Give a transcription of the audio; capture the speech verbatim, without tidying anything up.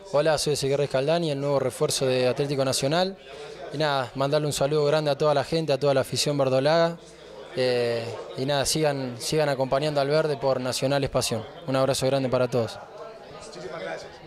Hola, soy Ezequiel Escaldani, el nuevo refuerzo de Atlético Nacional. Y nada, mandarle un saludo grande a toda la gente, a toda la afición verdolaga. Eh, y nada, sigan, sigan acompañando al verde por Nacional es pasión. Un abrazo grande para todos. Muchísimas gracias.